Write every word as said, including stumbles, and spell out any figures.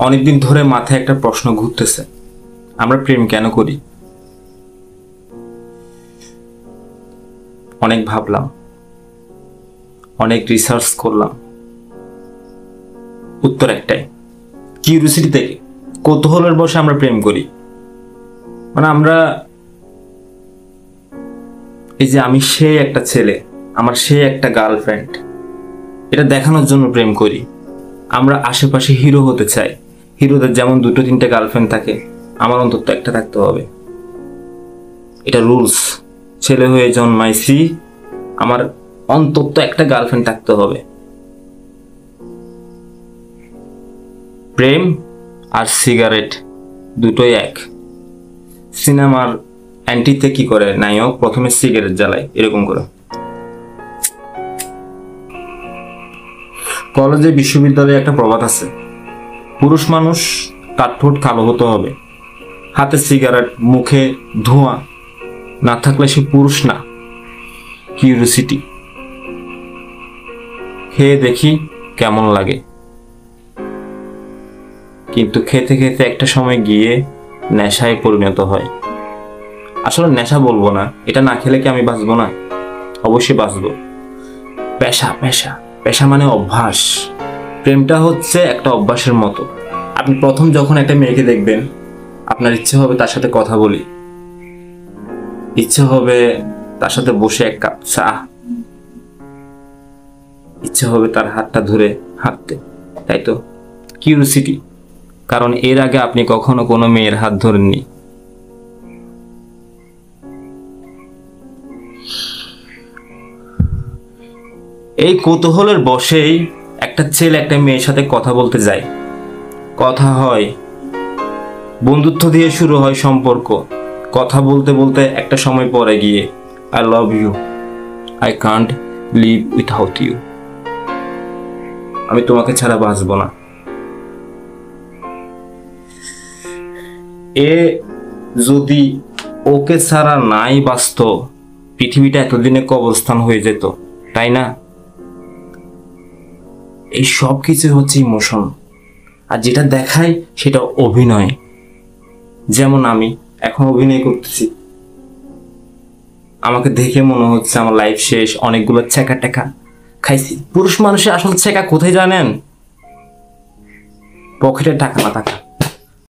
অনেকদিন ধরে মাথায় একটা প্রশ্ন ঘুরতেছে, আমরা প্রেম কেন করি? অনেক ভাবলাম, অনেক রিসার্চ করলাম, উত্তর একটাই, কিউরিওসিটি থেকে, কৌতূহলের বশে আমরা প্রেম করি। মানে আমরা এই যে আমি সে একটা ছেলে, আমার সে একটা গার্লফ্রেন্ড, এটা দেখানোর জন্য প্রেম করি। আমরা আশেপাশে হিরো হতে চাই। হিরোদের যেমন দুটো তিনটে গার্লফ্রেন্ড থাকে, আমার অন্তত একটা থাকতে হবে, এটা রুলস। ছেলে হয়ে জন্মাইছি, আমার অন্তত একটা গার্লফ্রেন্ড থাকতে হবে। প্রেম আর সিগারেট দুটোই এক। সিনেমার অ্যান্টিতে কি করে নায়ক? প্রথমে সিগারেট জ্বালায় এরকম করে। কলেজে বিশ্ববিদ্যালয়ে একটা প্রবাদ আছে, পুরুষ মানুষ তার ঠোঁট কালো হতে হবে, হাতে সিগারেট, মুখে ধোঁয়া না থাকলে সে পুরুষ না। কিউরিওসিটি, খেয়ে দেখি কেমন লাগে, কিন্তু খেতে খেতে একটা সময় গিয়ে নেশায় পরিণত হয়। আসলে নেশা বলবো না, এটা না খেলে কি আমি বাঁচবো না? অবশ্যই বাঁচবো। পেশা পেশা পেশা মানে অভ্যাস। প্রেমটা হচ্ছে একটা অভ্যাসের মতো। আপনি প্রথম যখন একটা মেয়েকে দেখবেন, আপনার ইচ্ছে হবে তার সাথে কথা বলি, ইচ্ছে হবে তার সাথে বসে এক কাপ চা, ইচ্ছে হবে তার হাতটা ধরে হাঁটতে, তাই তো? কিউরিওসিটি, কারণ এর আগে আপনি কখনো কোনো মেয়ের হাত ধরেননি। এই কৌতূহলের বশেই একটা ছেলে একটা মেয়ের সাথে কথা বলতে যায়, কথা হয়, বন্ধুত্ব দিয়ে শুরু হয় সম্পর্ক। কথা বলতে বলতে একটা সময় পরে গিয়ে I love you, I can't live without you, আমি তোমাকে ছাড়া বাঁচবো না। এ যদি ওকে ছাড়া নাই বাঁচত, পৃথিবীটা এতদিনে কবরস্থান হয়ে যেত, তাই না? এই সব কিছু হচ্ছে ইমোশন, আর যেটা দেখায় সেটা অভিনয়। যেমন আমি এখন অভিনয় করতেছি, আমাকে দেখে মনে হচ্ছে আমার লাইফ শেষ, অনেকগুলো ছেঁকা টেকা খাইছি। পুরুষ মানুষের আসল ছেঁকা কোথায় জানেন? পকেটে টাকা না থাকা।